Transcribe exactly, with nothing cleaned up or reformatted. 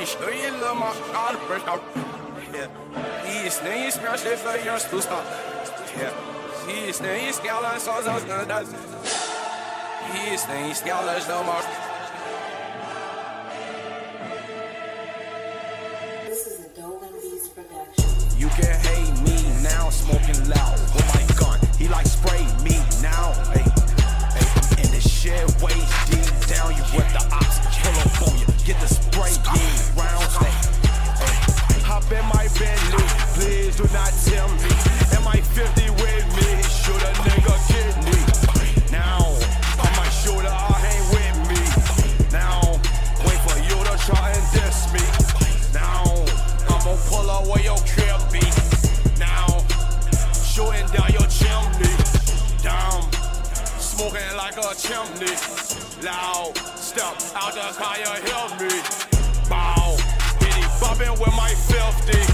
show you love my God, first out. Yeah, he's name smash it for your to stop. Yeah, he's name scala so so that. He's name scala so much. This is a Dolan Beats production. You can hate me now, smoking loud with my gun. He like spray me now. Hey, hey, in the shit way deep down. You with the ops, pull up on you, get the spray deep rounds. Hey, hey, hop in my Bentley, please do not tell me. Am I fifty with me? Shoot a nigga kidney. Now on my shoulder, I hang with me. Now wait for you to try and diss me. Now I'ma pull up where your crib be. Now shooting down your chimney. Down, smoking like a chimney. Loud, step out the car, you hear me. Bow, bitty bopping with my fifty.